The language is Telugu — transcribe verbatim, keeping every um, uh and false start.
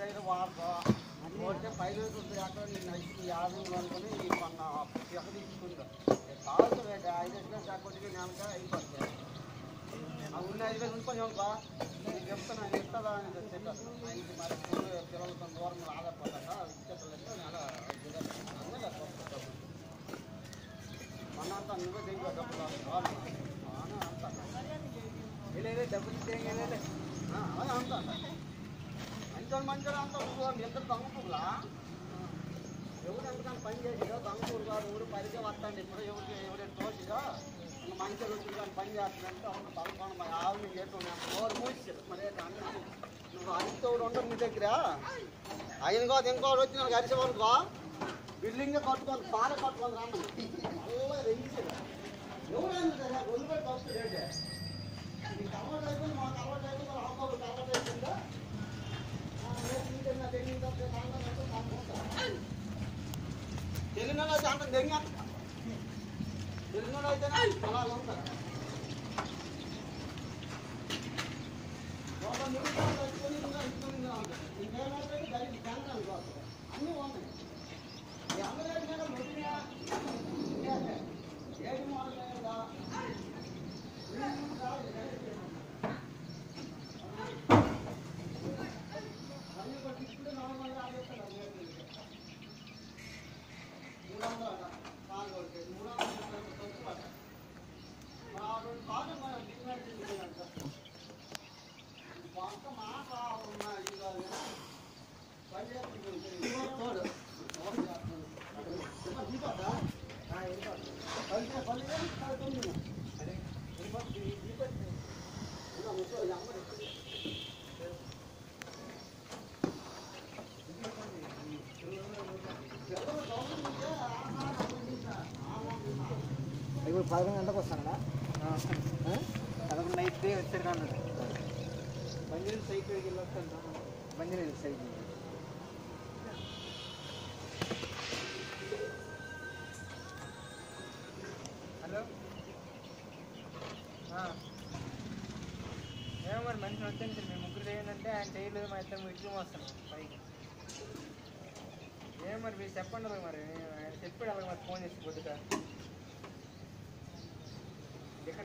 దగ్గర వాడుకో పోతే పై రోజు ఉంటుంది అక్కడ నేను ఐదు యాభై అనుకుని మొన్న ఎక్కడ తీసుకుంటా కావాల్సి ఐదు వేలు కాకపోతే నెలక అయిపోతుంది ఆ ఉన్న ఐదు వేలు ఉండిపోయి అనుకో నేను చెప్తాను ఆయన ఇస్తుందా అని చెప్పాను ఆయనకి మరి పిల్లలతో దూరం ఆధారపడ్డాక ఇచ్చేటట్టు నెల అన్నీ కదా మొన్న అంతా నువ్వే దిగు డబ్బులు అంతా లేదు డబ్బులు ఇచ్చేయలేదు అలాగే అంతా మంచి మంచిగా అంతా ఇద్దరు దొంగపూర్లా ఎవరు ఎందుకని పని చేసిదో దొంగపూరు కాదు ఊరు పదిగా వస్తాండి ఇప్పుడు ఎవరికి ఎవరైనా తోసిదో ఇంకా మంచిగా రోజులు కానీ పని చేస్తుందంటే అవును తలకొని మరి ఆవుని చేస్తున్నాను ఎవరు మూసేది మరి నువ్వు అరితోడు ఉండవు నీ దగ్గర ఆయన కాదు ఇంకోటి వచ్చి నాకు అరిసేవాళ్ళుకో బిల్డింగ్ కట్టుకొని బాగా కట్టుకొని రాను మళ్ళీ రెయ్యేది ఎవరైనా వదిలిపెట్టి వస్తుంది ఏంటి నీకు అలవాటు అయిపోయింది మాకు అలవాటు అయిపోయింది అమ్మకు అలవాటు అయిపోయిందా తెలియని అయితే అంత దెంగ తెలియని అయితేనే అలా ఉంటారు ఒక నిమిషాలు తెచ్చుకొని ఇంకేమైతే దానికి జంగ అనుకోవచ్చు అన్నీ ఉన్నాయి ఎవరైనా మొదటిగా ఏది మొదలైందా ఇప్పుడు పదకొండు గంటలకు వస్తాడా పదకొండు అయితే వచ్చాడు అన్నాడు బంజీలు సైకిల్కి వెళ్ళి వస్తాను బంజీలు సైకిల్ హలో ఏమో మరి మనిషిని వచ్చేసి మేము ముగ్గురు ఏంటంటే ఆయన చేయలేదు మా ఇద్దరు ఇట్లు వస్తాను పైకి ఏమో మరి మీరు చెప్పండి మరి ఆయన చెప్పాడు అలాగే మరి ఫోన్ చేసి పొద్దుట